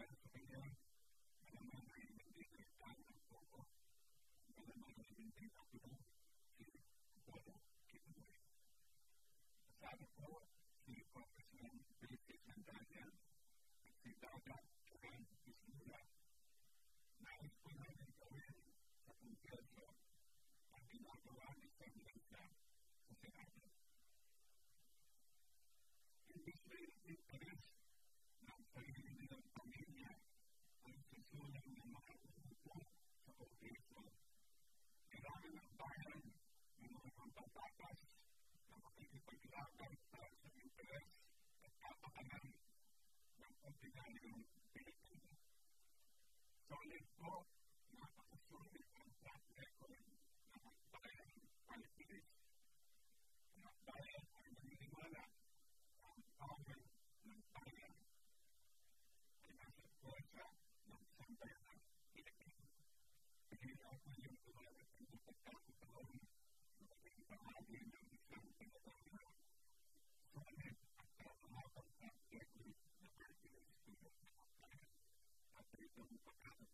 dahil sa kanya, malamang ay hindi nagtaan ng popo, malamang ay hindi natulong si Polo Kibuloy. Sabi po, si Congressman Felipe Santana at si Daga Kiran Ismula, nais po namin gawin sa Kongreso ang ginagawa ni Sandilansa sa Senado. Hindi sa interes ng sarili nilang pamilya ang susulang ng mga uupo sa Kongreso. Kailangan ng bayan ng mga pagbabatas na makikipaglaban para sa interes at kapakanan ng ordinaryong Pilipino. Solid po, napakasulit ang track record ng bayan Pilipinas. Ang bayan ay naniniwala ang power ng bayan ay nasa puwersa ng sambayanang Pilipino. Kaya ako yung tumalat ang pagkakataon na maging bahagi ng isang pinagawin solid at karamahapang track record na Pilipinas tulad ng bayan. At itong pagkakataon